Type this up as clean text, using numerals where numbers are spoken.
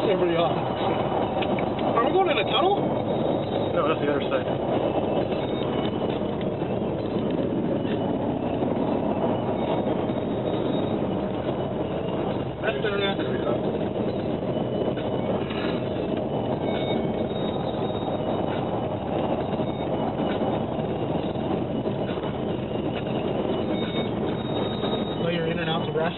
Everybody off. Are we going in a tunnel? No, that's the other side. That's better now. So you're in and out to rest?